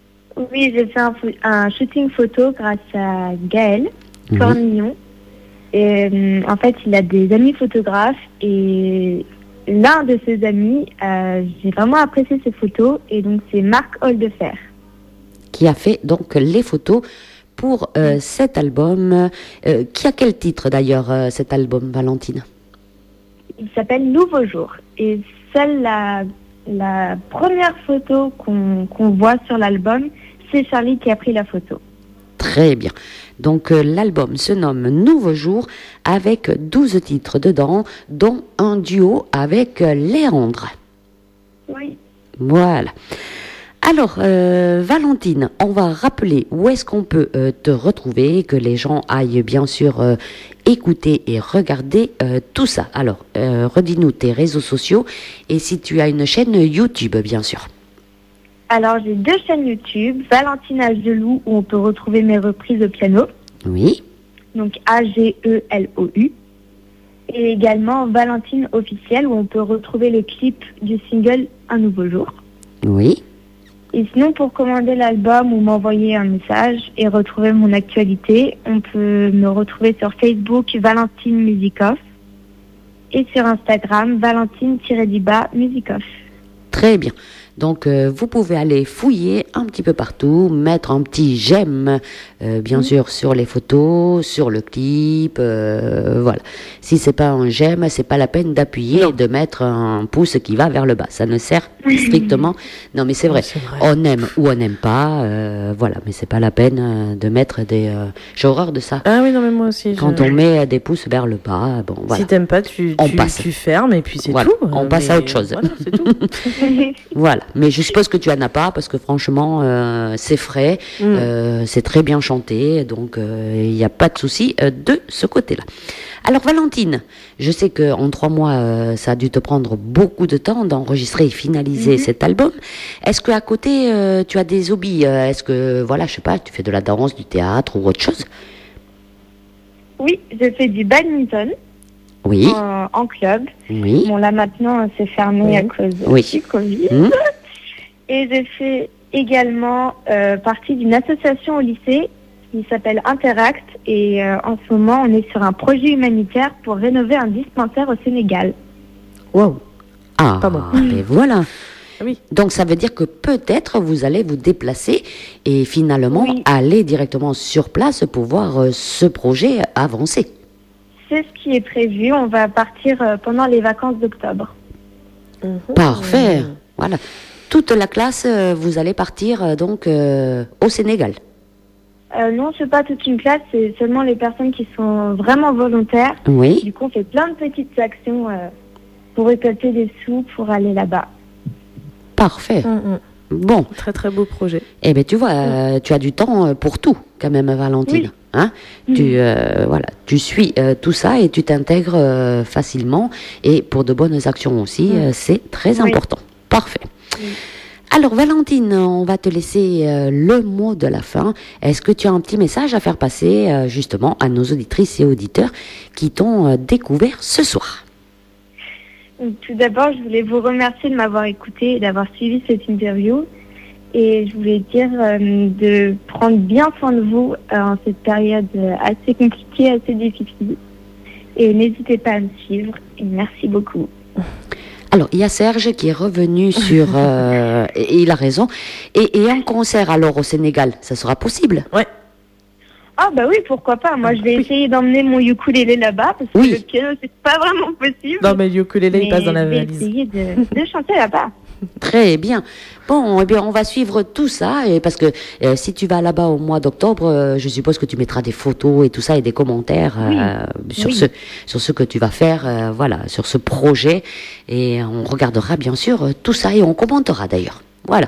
Speaker 6: Oui, j'ai fait un, fo- un shooting photo grâce à Gaël
Speaker 2: Mhm.
Speaker 6: Cornillon. Et, euh, en fait, il a des amis photographes et l'un de ses amis, euh, j'ai vraiment apprécié ses photos et donc c'est Marc Holdefer.
Speaker 2: Qui a fait donc les photos pour euh, cet album. Euh, qui a quel titre d'ailleurs, euh, cet album, Valentine?
Speaker 6: Il s'appelle Nouveau Jour et seule la, la première photo qu'on qu'on voit sur l'album, c'est Charlie qui a pris la photo.
Speaker 2: Très bien. Donc euh, l'album se nomme Nouveau Jour avec douze titres dedans, dont un duo avec euh, Léandre.
Speaker 6: Oui.
Speaker 2: Voilà. Alors, euh, Valentine, on va rappeler où est-ce qu'on peut euh, te retrouver, que les gens aillent bien sûr euh, écouter et regarder euh, tout ça. Alors, euh, redis-nous tes réseaux sociaux et si tu as une chaîne YouTube, bien sûr.
Speaker 6: Alors, j'ai deux chaînes YouTube. Valentine Agelou, où on peut retrouver mes reprises au piano.
Speaker 2: Oui.
Speaker 6: Donc, A G E L O U. Et également Valentine Officielle, où on peut retrouver le clip du single Un Nouveau Jour.
Speaker 2: Oui.
Speaker 6: Et sinon, pour commander l'album ou m'envoyer un message et retrouver mon actualité, on peut me retrouver sur Facebook Valentine Musicoff et sur Instagram Valentine-du-bas Musicoff.
Speaker 2: Très bien. Donc, euh, vous pouvez aller fouiller un petit peu partout, mettre un petit j'aime, euh, bien mmh. sûr, sur les photos, sur le clip, euh, voilà. Si c'est pas un j'aime, c'est pas la peine d'appuyer et de mettre un pouce qui va vers le bas. Ça ne sert strictement. Non, mais c'est vrai.
Speaker 7: C'est vrai.
Speaker 2: On aime ou on n'aime pas, euh, voilà. Mais c'est pas la peine euh, de mettre des. Euh... J'ai horreur de ça.
Speaker 7: Ah oui, non, mais moi aussi.
Speaker 2: Quand
Speaker 7: je...
Speaker 2: on met des pouces vers le bas, bon, voilà.
Speaker 7: Si t'aimes pas, tu,
Speaker 2: on
Speaker 7: tu,
Speaker 2: passe.
Speaker 7: tu fermes et puis c'est
Speaker 2: voilà.
Speaker 7: tout.
Speaker 2: On
Speaker 7: euh,
Speaker 2: passe
Speaker 7: mais...
Speaker 2: à autre chose.
Speaker 7: Voilà, c'est tout.
Speaker 2: Voilà. Mais je suppose que tu en as pas parce que franchement, euh, c'est frais, mm. euh, c'est très bien chanté, donc il euh, n'y a pas de souci euh, de ce côté-là. Alors Valentine, je sais que en trois mois, euh, ça a dû te prendre beaucoup de temps d'enregistrer et finaliser mm-hmm. cet album. Est-ce que à côté, euh, tu as des hobbies? Est-ce que voilà, je sais pas, tu fais de la danse, du théâtre ou autre chose?
Speaker 6: Oui, je fais du badminton.
Speaker 2: Oui.
Speaker 6: En, en club.
Speaker 2: Oui.
Speaker 6: Bon, là maintenant, c'est fermé oui. à cause
Speaker 2: oui.
Speaker 6: du Covid.
Speaker 2: Mmh.
Speaker 6: Et je fais également euh, partie d'une association au lycée qui s'appelle Interact. Et euh, en ce moment, on est sur un projet humanitaire pour rénover un dispensaire au Sénégal.
Speaker 2: Wow. Ah,
Speaker 7: Pardon.
Speaker 2: Et voilà.
Speaker 7: Oui.
Speaker 2: Donc ça veut dire que peut-être vous allez vous déplacer et finalement
Speaker 6: oui.
Speaker 2: aller directement sur place pour voir euh, ce projet avancer.
Speaker 6: C'est ce qui est prévu. On va partir euh, pendant les vacances d'octobre.
Speaker 2: Mmh. Parfait. Mmh. Voilà. Toute la classe, euh, vous allez partir euh, donc euh, au Sénégal.
Speaker 6: Euh, non, c'est pas toute une classe, c'est seulement les personnes qui sont vraiment volontaires.
Speaker 2: Oui.
Speaker 6: Du coup, on fait plein de petites actions euh, pour récolter des sous pour aller là-bas.
Speaker 2: Parfait.
Speaker 7: Mmh.
Speaker 2: Bon.
Speaker 7: Très très beau projet.
Speaker 2: Eh bien, tu vois, euh, mmh. tu as du temps pour tout, quand même, Valentine.
Speaker 6: Oui.
Speaker 2: Hein mmh. tu, euh, voilà, tu suis euh, tout ça et tu t'intègres euh, facilement. Et pour de bonnes actions aussi, mmh. euh, c'est très oui. important. Parfait. Mmh. Alors, Valentine, on va te laisser euh, le mot de la fin. Est-ce que tu as un petit message à faire passer, euh, justement, à nos auditrices et auditeurs qui t'ont euh, découvert ce soir?
Speaker 6: Tout d'abord, je voulais vous remercier de m'avoir écouté et d'avoir suivi cette interview. Et je voulais dire euh, de prendre bien soin de vous euh, en cette période euh, assez compliquée, assez difficile. Et n'hésitez pas à me suivre. Et merci beaucoup.
Speaker 2: Alors, il y a Serge qui est revenu sur... Euh, et, et il a raison. Et, et un concert alors au Sénégal, ça sera possible?
Speaker 7: Ouais.
Speaker 6: Ah bah oui, pourquoi pas. Moi, je vais
Speaker 7: oui.
Speaker 6: essayer d'emmener mon ukulélé là-bas parce que
Speaker 2: oui.
Speaker 6: le piano, c'est pas vraiment possible.
Speaker 7: Non, mais le ukulélé,
Speaker 6: mais
Speaker 7: il passe dans la
Speaker 6: valise.
Speaker 7: valise.
Speaker 6: Je vais essayer de, de chanter là-bas.
Speaker 2: Très bien. Bon, eh bien, on va suivre tout ça et parce que euh, si tu vas là-bas au mois d'octobre, euh, je suppose que tu mettras des photos et tout ça et des commentaires euh, oui. sur
Speaker 6: oui.
Speaker 2: ce sur ce que tu vas faire, euh, voilà, sur ce projet et on regardera bien sûr euh, tout ça et on commentera d'ailleurs. Voilà.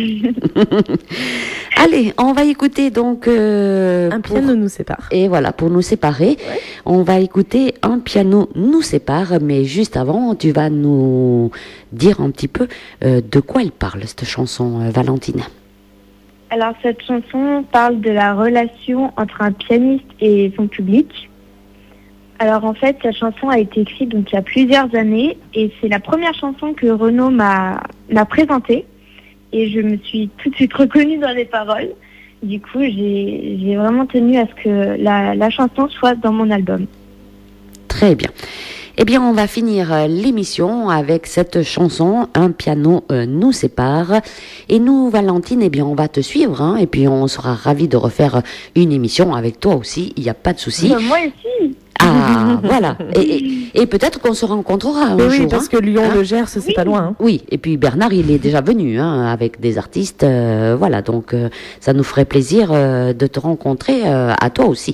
Speaker 2: Allez, on va écouter donc... Euh,
Speaker 7: un
Speaker 2: pour...
Speaker 7: piano nous sépare.
Speaker 2: Et voilà, pour nous séparer, ouais. on va écouter Un piano nous sépare, mais juste avant, tu vas nous dire un petit peu euh, de quoi elle parle, cette chanson, euh, Valentine.
Speaker 6: Alors, cette chanson parle de la relation entre un pianiste et son public. Alors, en fait, cette chanson a été écrite donc, il y a plusieurs années, et c'est la première chanson que Renaud m'a, m'a présentée. Et je me suis tout de suite reconnue dans les paroles. Du coup, j'ai, j'ai vraiment tenu à ce que la, la chanson soit dans mon album.
Speaker 2: Très bien. Eh bien, on va finir l'émission avec cette chanson, Un piano euh, nous sépare. Et nous, Valentine, eh bien, on va te suivre. Hein, et puis, on sera ravis de refaire une émission avec toi aussi. Il n'y a pas de souci.
Speaker 6: Ben, moi aussi.
Speaker 2: Ah, voilà. Et, et, et peut-être qu'on se rencontrera un
Speaker 7: oui,
Speaker 2: jour.
Speaker 7: Oui, parce
Speaker 2: hein.
Speaker 7: que Lyon
Speaker 2: hein
Speaker 7: le Gers, c'est
Speaker 6: oui.
Speaker 7: pas loin. Hein.
Speaker 2: Oui, et puis Bernard, il est déjà venu hein, avec des artistes. Euh, voilà, donc euh, ça nous ferait plaisir euh, de te rencontrer euh, à toi aussi.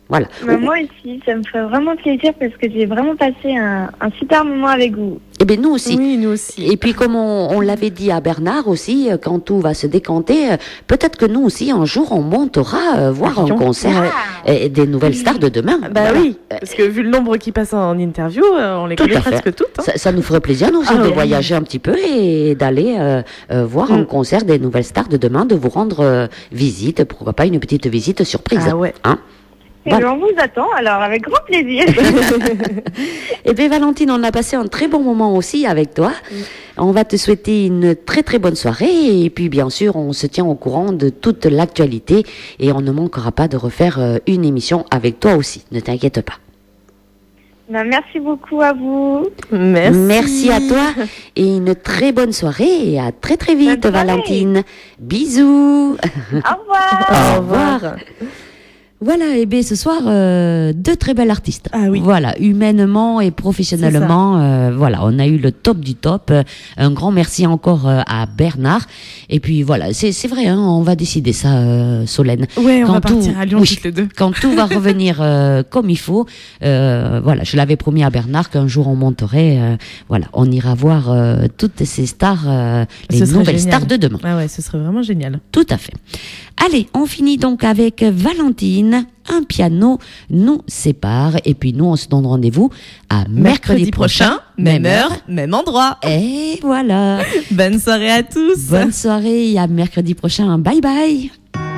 Speaker 2: Voilà.
Speaker 6: Bah, moi aussi, ça me ferait vraiment plaisir parce que j'ai vraiment passé un, un super moment avec vous.
Speaker 2: Eh bien, nous aussi.
Speaker 7: Oui, nous aussi.
Speaker 2: Et puis, comme on, on l'avait dit à Bernard aussi, euh, quand tout va se décanter, euh, peut-être que nous aussi, un jour, on montera euh, voir en concert euh, des nouvelles stars de demain.
Speaker 7: Bah
Speaker 2: Voilà.
Speaker 7: oui, parce que vu le nombre qui passe en interview, euh, on les
Speaker 2: Tout
Speaker 7: connaît
Speaker 2: à fait.
Speaker 7: presque toutes. Hein.
Speaker 2: Ça, ça nous ferait plaisir, nous aussi,
Speaker 7: Ah
Speaker 2: de
Speaker 7: oui.
Speaker 2: voyager un petit peu et d'aller euh, euh, voir en
Speaker 7: Mm.
Speaker 2: concert des nouvelles stars de demain, de vous rendre euh, visite, pourquoi pas une petite visite surprise.
Speaker 7: Ah ouais.
Speaker 2: Hein?
Speaker 6: Et
Speaker 2: Voilà.
Speaker 6: on vous attend, alors avec grand plaisir.
Speaker 2: Eh bien, Valentine, on a passé un très bon moment aussi avec toi. On va te souhaiter une très très bonne soirée et puis bien sûr, on se tient au courant de toute l'actualité et on ne manquera pas de refaire euh, une émission avec toi aussi. Ne t'inquiète pas.
Speaker 6: Bah, merci beaucoup à vous.
Speaker 7: Merci.
Speaker 2: Merci à toi et une très bonne soirée et à très très vite,
Speaker 6: Bonne soirée.
Speaker 2: Valentine. Bisous.
Speaker 6: Au revoir.
Speaker 2: Au revoir. Voilà, et bien ce soir, euh, deux très belles artistes.
Speaker 7: Ah oui.
Speaker 2: Voilà, humainement et professionnellement, euh, voilà, on a eu le top du top. Euh, Un grand merci encore euh, à Bernard. Et puis voilà, c'est c'est vrai, hein, on va décider ça, euh, Solène.
Speaker 7: Ouais, on
Speaker 2: Quand
Speaker 7: va
Speaker 2: tout-
Speaker 7: partir à Lyon
Speaker 2: oui.
Speaker 7: toutes les deux.
Speaker 2: Quand tout va revenir euh, comme il faut, euh, voilà, je l'avais promis à Bernard qu'un jour on monterait, euh, voilà, on ira voir euh, toutes ces stars, euh, les
Speaker 7: Ce serait
Speaker 2: nouvelles
Speaker 7: génial.
Speaker 2: stars de demain.
Speaker 7: Ah ouais, ce serait vraiment génial.
Speaker 2: Tout à fait. Allez, on finit donc avec Valentine. Un piano nous sépare. Et puis nous, on se donne rendez-vous à mercredi, prochain,
Speaker 7: même heure, même endroit.
Speaker 2: Et voilà.
Speaker 7: Bonne soirée à tous.
Speaker 2: Bonne soirée et à mercredi prochain. Bye bye.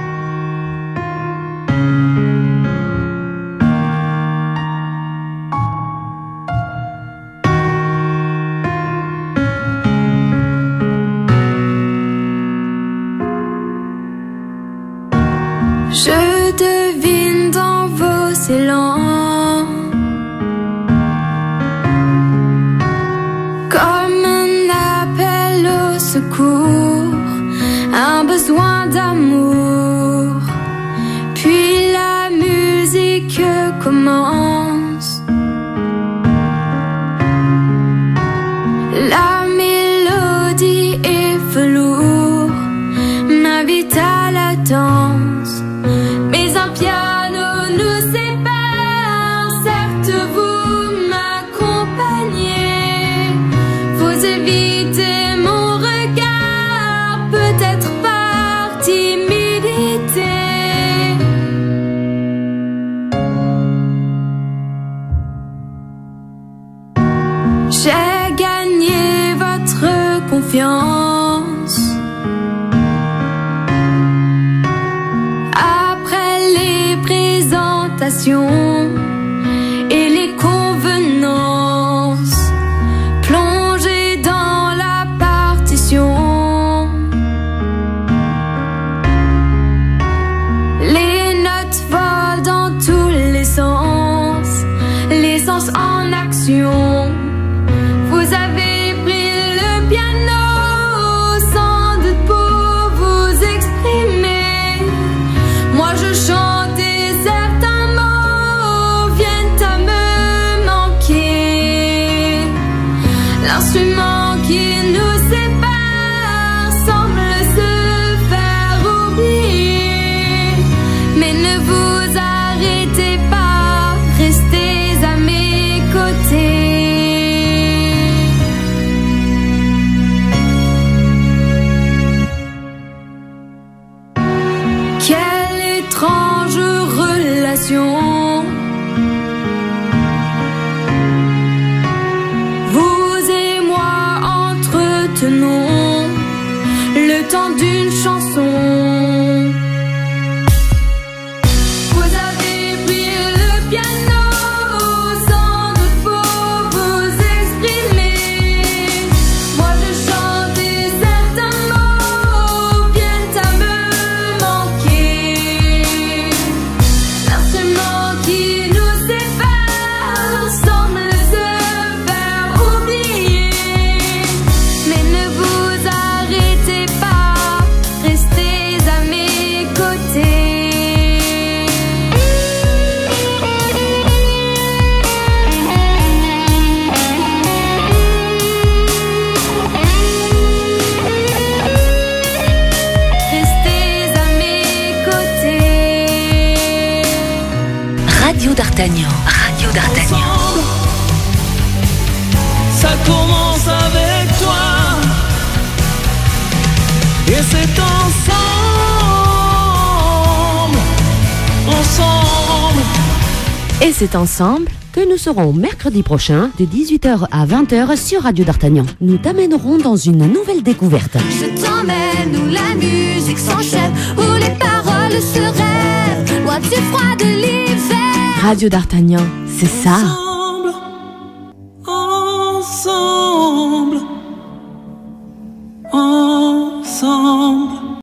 Speaker 5: Je devine dans vos élans comme un appel au secours, un besoin d'amour. Puis la musique commence, la mélodie et velours m'invite à la danse. Mais un piano nous sépare, certes vous m'accompagnez, vous évitez mon regard, peut-être par timidité. J'ai gagné votre confiance. Et les convenances, plongées dans la partition, les notes volent dans tous les sens, les sens en action. Vous avez pris le piano sans doute pour vous exprimer. Moi je chante et certains mots viennent à me manquer. L'instrument qui nous sépare semble se faire oublier. Mais ne vous arrêtez pas, restez à mes côtés.
Speaker 1: Radio d'Artagnan. Radio d'Artagnan.
Speaker 8: Ensemble, ça commence avec toi. Et c'est ensemble, ensemble.
Speaker 2: Et c'est ensemble que nous serons mercredi prochain de dix-huit heures à vingt heures sur Radio d'Artagnan. Nous t'amènerons dans une nouvelle découverte.
Speaker 5: Je t'emmène où la musique s'enchaîne, où les paroles se rêvent, loin du froid de l'hiver.
Speaker 3: Radio d'Artagnan, c'est ça.